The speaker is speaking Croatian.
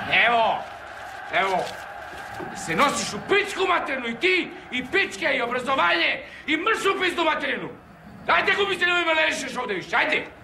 Evo, se nosiš u pičku materinu i ti, i pičke, i obrazovanje, i mršu pizdu materinu. Ajde, gubi se, nemoj me ležeš ovdje više, ajde.